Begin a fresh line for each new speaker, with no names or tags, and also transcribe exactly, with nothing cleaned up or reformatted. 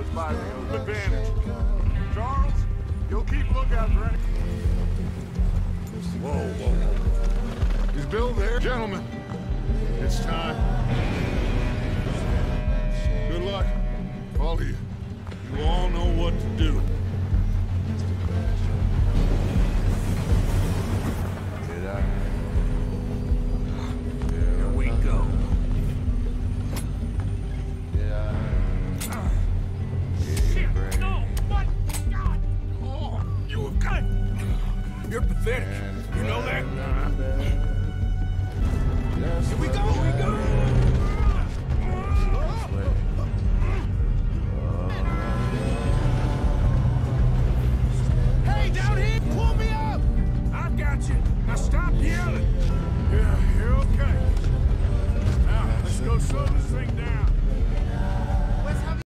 by the advantage. Charles, you'll keep lookout for any...
Whoa, whoa, whoa. Is Bill there? Gentlemen, it's time. Good luck, all of you. You all know what to do.
Here we go.
Shit, no! What? God!
Oh, you have got...
You're pathetic.